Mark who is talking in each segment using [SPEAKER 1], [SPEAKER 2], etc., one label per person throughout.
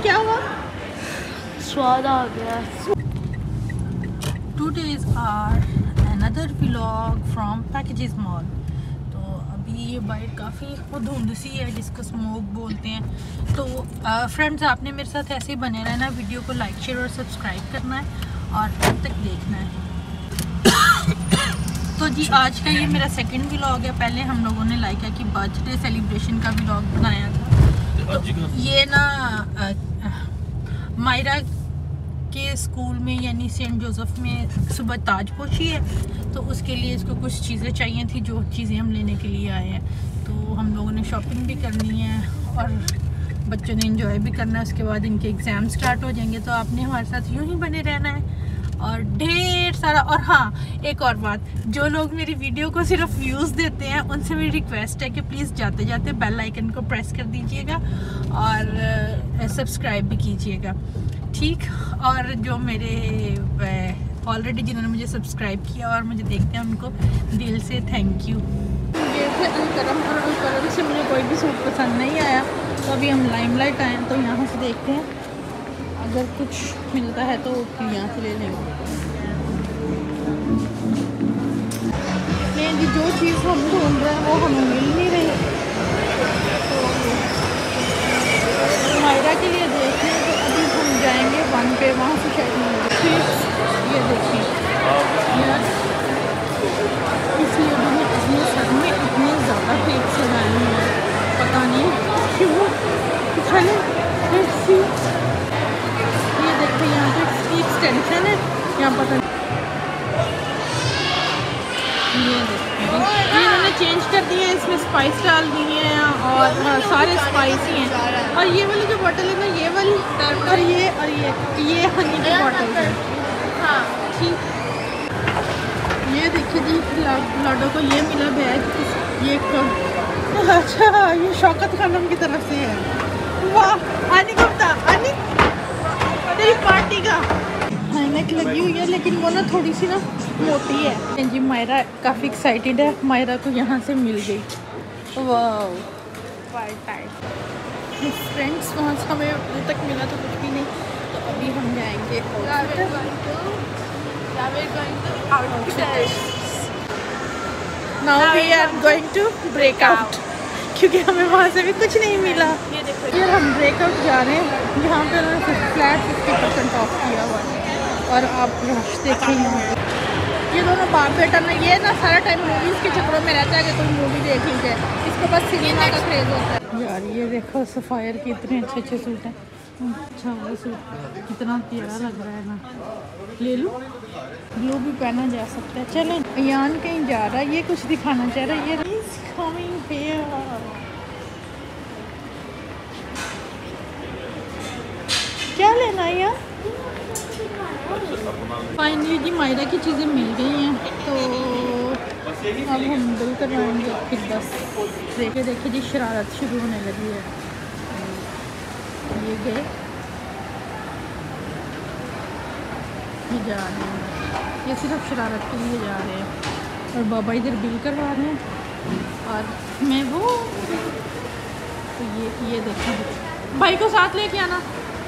[SPEAKER 1] क्या हुआ?
[SPEAKER 2] स्वाद आ गया।
[SPEAKER 1] Today's our another vlog from Packages Mall। तो अभी ये बाइक काफ़ी धुंध सी है जिसको स्मोक बोलते हैं। तो फ्रेंड्स आपने मेरे साथ ऐसे ही बने रहना, वीडियो को लाइक शेयर और सब्सक्राइब करना है और तब तक देखना है। तो जी आज का ये मेरा सेकंड व्लॉग है। पहले हम लोगों ने लाइका की बर्थडे सेलिब्रेशन का व्लॉग बनाया था। तो ये ना मायरा के स्कूल में यानी सेंट जोसेफ में सुबह ताज पहुंची है, तो उसके लिए इसको कुछ चीज़ें चाहिए थी जो चीज़ें हम लेने के लिए आए हैं। तो हम लोगों ने शॉपिंग भी करनी है और बच्चों ने एंजॉय भी करना है। उसके बाद इनके एग्ज़ाम स्टार्ट हो जाएंगे, तो आपने हमारे साथ यूँ ही बने रहना है और ढेर सारा। और हाँ, एक और बात, जो लोग मेरी वीडियो को सिर्फ व्यूज़ देते हैं उनसे मेरी रिक्वेस्ट है कि प्लीज़ जाते जाते बेल आइकन को प्रेस कर दीजिएगा और सब्सक्राइब भी कीजिएगा, ठीक। और जो मेरे ऑलरेडी जिन्होंने मुझे सब्सक्राइब किया और मुझे देखते हैं उनको दिल से थैंक यू। ये थे अलकरम, और अलकरम से मुझे कोई भी सूट पसंद नहीं आया, तो अभी हम लाइमलाइट आए हैं, तो यहाँ से देखते हैं अगर कुछ मिलता है तो यहाँ से ले लेंगे। लेकिन जो चीज़ हम ढूंढ रहे हैं वो हमें मिल नहीं रही, तो मायरा के लिए देख रहे हैं। तो अभी हम जाएंगे वन पे, वहाँ से शायद मिलेगी। ये देखिए यार, इसलिए मैंने अपने सर में इतने ज़्यादा फेक लगाए हैं, पता नहीं क्यों। चले ये देखिए, यहाँ पे इसकी एक्सटेंशन है, यहाँ पता नहीं। ये देखिए इन्होंने चेंज कर दिए, इसमें स्पाइस डाल दी हैं और सारे स्पाइसी हैं। और ये वाली जो बॉटल है ना, ये वाली और ये हनी की बॉटल है। हाँ ठीक। ये देखिए जी, लाडो को ये मिला बैग, ये कब। अच्छा, ये शौकत खानम की तरफ से है। वाह आनी कब था, आनी तेरी पार्टी का हैंगनेक लगी हुई है, लेकिन वो ना थोड़ी सी ना मोटी है जी। मायरा काफ़ी एक्साइटेड है, मायरा को यहाँ से मिल गई। वाह फ्रेंड्स, वहाँ से हमें अभी तक मिला तो कुछ भी नहीं। तो अभी हम जाएंगे now we are going to break out, क्योंकि हमें वहाँ से भी कुछ नहीं मिला। ये देखो, फिर हम ब्रेकआउट जा रहे हैं, यहाँ पे उन्होंने फ्लैट 50% ऑफ किया हुआ है। और आप रश देखें यहाँ पे, ये दोनों बाप बेटा ना, ये ना सारा टाइम मूवीज़ के चक्करों में रहता है कि कोई मूवी देख ली जाए, इसको बस सिनेमा का क्रेज़ होता है। यार ये देखो सफ़ायर के इतने अच्छे अच्छे सूट हैं। अच्छा वो सूट कितना प्यारा लग रहा है ना, ले लूँ। ब्लू भी पहना जा सकता है। चलें, अयान कहीं जा रहा है, ये कुछ दिखाना चाह रहा है। ये क्या लेना है यार? फाइनली जी मायरा की चीज़ें मिल गई हैं, तो अब हम बिल करवाएंगे। फिर बस देखे जी शरारत शुरू होने लगी है। ये गए, ये जा रहे हैं, ये सिर्फ शरारत के लिए जा रहे हैं। और बाबा इधर बिल करवा रहे हैं और मैं वो। तो ये देखिए, भाई को साथ लेके आना।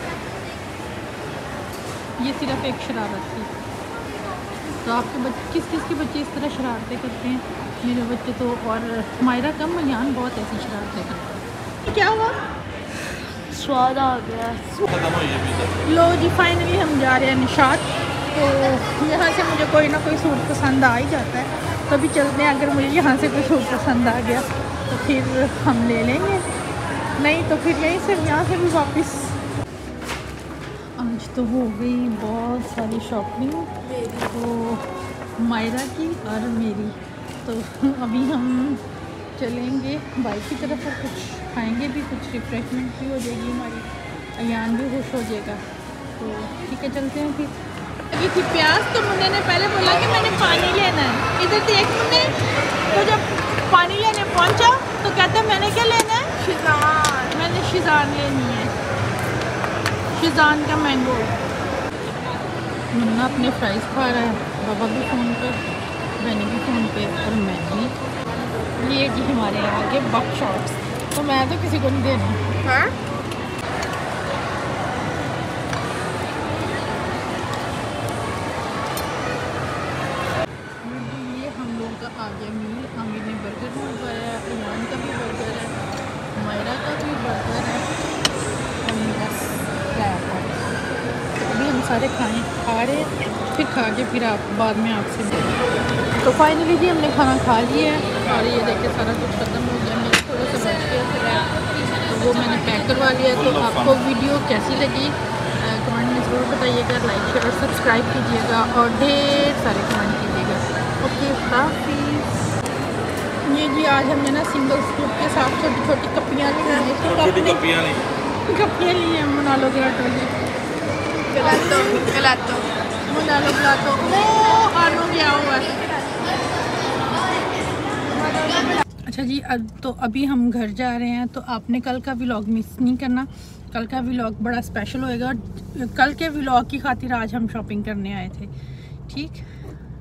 [SPEAKER 1] ये सिर्फ एक शरारत थी। तो आपके बच्चे किस के बच्चे इस तरह शरारतें करते हैं? मेरे बच्चे तो, और मायरा कम, अयान बहुत ऐसी शरारतें करते हैं। क्या हुआ?
[SPEAKER 2] स्वाद आ गया।
[SPEAKER 1] लो जी, फाइनली हम जा रहे हैं निशात। तो यहाँ से मुझे कोई ना कोई सूट पसंद आ ही जाता है, तो अभी चलते हैं। अगर मुझे यहाँ से कोई सूट पसंद आ गया तो फिर हम ले लेंगे, नहीं तो फिर यहीं से, यहाँ से भी वापस। आज तो हो गई बहुत सारी शॉपिंग, तो मायरा की और मेरी। तो अभी हम चलेंगे बाइक की तरफ और कुछ खाएंगे भी, कुछ रिफ्रेशमेंट भी हो जाएगी हमारी, अयान भी खुश हो जाएगा। तो ठीक है, चलते हैं फिर। लगी थी प्यास, तो मुन्ने ने पहले बोला कि मैंने पानी लेना है। इधर देख मुन्ने, तो जब पानी लेने पहुंचा तो कहते मैंने क्या लेना है? शिज़ान। मैंने शिज़ान लेनी है, शिज़ान का मैंगो। मुन्ना अपने फ्राइज़ खा रहा है, बाबा भी फ़ोन पर, मैंने भी फ़ोन पे, और मैं भी। ये जी हमारे आगे बक शॉट्स, तो मैं तो किसी को नहीं देना। हाँ सारे खा रहे हैं, फिर खा के फिर आप बाद में आपसे। तो फाइनली जी हमने खाना खा लिया है और ये देखिए सारा कुछ ख़त्म हो गया, मेरा थोड़ा सा बच गया फिर तो वो मैंने पैक करवा लिया। तो आपको वीडियो कैसी लगी कमेंट में ज़रूर बताइएगा, लाइक शेयर और सब्सक्राइब कीजिएगा और ढेर सारे कमेंट कीजिएगा। ओके हाफिज़। ये जी आज हमने ना सिंगल स्कूप के साथ छोटी छोटी कपियाँ ली हैं, कपियाँ ली हैं मोनालो गलाटो जी, मोनालो गलाटो वो आनो गया हुआ है। अच्छा जी अब तो अभी हम घर जा रहे हैं, तो आपने कल का व्लॉग मिस नहीं करना, कल का व्लॉग बड़ा स्पेशल होएगा। कल के व्लॉग की खातिर आज हम शॉपिंग करने आए थे। ठीक।